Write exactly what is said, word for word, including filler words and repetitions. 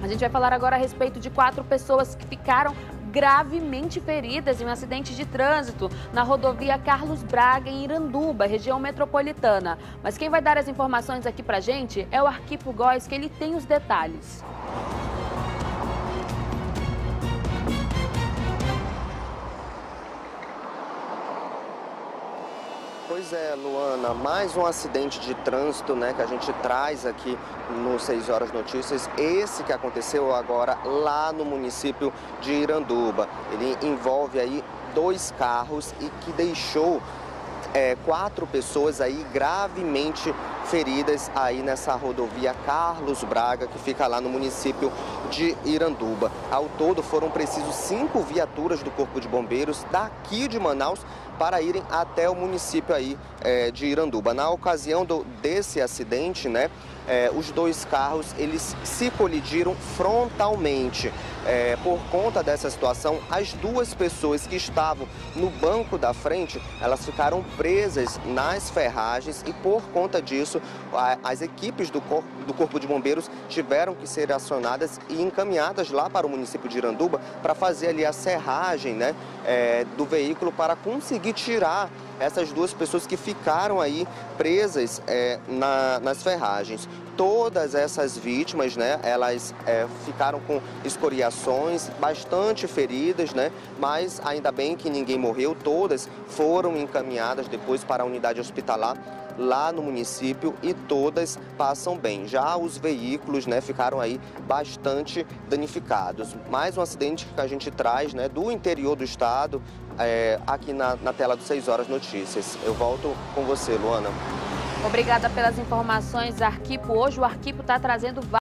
A gente vai falar agora a respeito de quatro pessoas que ficaram gravemente feridas em um acidente de trânsito na rodovia Carlos Braga, em Iranduba, região metropolitana. Mas quem vai dar as informações aqui pra gente é o Arquipo Góes, que ele tem os detalhes. Pois é, Luana, mais um acidente de trânsito, né, que a gente traz aqui no seis horas Notícias. Esse que aconteceu agora lá no município de Iranduba. Ele envolve aí dois carros e que deixou é, quatro pessoas aí gravemente feridas aí nessa rodovia Carlos Braga, que fica lá no município de Iranduba. Ao todo foram precisos cinco viaturas do Corpo de Bombeiros daqui de Manaus para irem até o município aí é, de Iranduba. Na ocasião do, desse acidente, né, é, os dois carros eles se colidiram frontalmente. É, por conta dessa situação, as duas pessoas que estavam no banco da frente, elas ficaram presas nas ferragens e por conta disso, a, as equipes do corpo, do Corpo de Bombeiros tiveram que ser acionadas e encaminhadas lá para o município de Iranduba para fazer ali a serragem, né, é, do veículo para conseguir tirar essas duas pessoas que ficaram aí presas é, na, nas ferragens. Todas essas vítimas, né, elas é, ficaram com escoriações, bastante feridas, né, mas ainda bem que ninguém morreu. Todas foram encaminhadas depois para a unidade hospitalar lá no município e todas passam bem. Já os veículos, né, ficaram aí bastante danificados. Mais um acidente que a gente traz, né, do interior do estado, é, aqui na, na tela do seis horas Notícias. Eu volto com você, Luana. Obrigada pelas informações, Arquipo. Hoje o Arquipo está trazendo